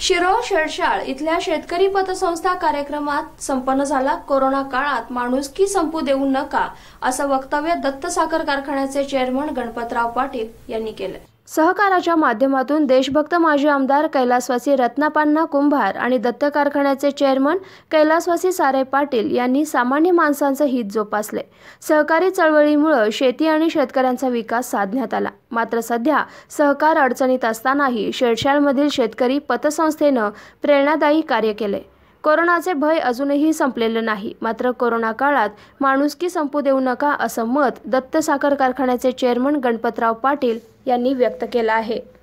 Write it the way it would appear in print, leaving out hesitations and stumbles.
शिरोळ शेळशाळ इथल्या शेतकरी पतसंस्था कार्यक्रमात संपन्न झाला। कोरोना काळात माणुसकी संपू देऊ नका असं वक्तव्य दत्त साखर कारखान्याचे चेअरमन गणपतराव पाटील यांनी केलं। सहकाराच्या माध्यमातून देशभक्त माजी आमदार कैलासवासी रत्नापान्ना कुंभार आणि दत्त कारखान्याचे चेअरमन कैलासवासी सारे पाटील यांनी सामान्य माणसांचे हित जोपासले। सहकारी चळवळीमुळे शेती आणि शेतकऱ्यांचा विकास साधण्यात आला। मात्र सध्या सहकार अडचणीत असतानाही शेळशाळमधील शेतकरी पतसंस्थेने प्रेरणादायी कार्य केले। कोरोनाचे भय अजूनही संपलेले नाही, मात्र कोरोना काळात माणुसकी संपू देऊ नका असं मत दत्त साखर कारखान्याचे चेअरमन गणपतराव पाटील यांनी व्यक्त केलं आहे।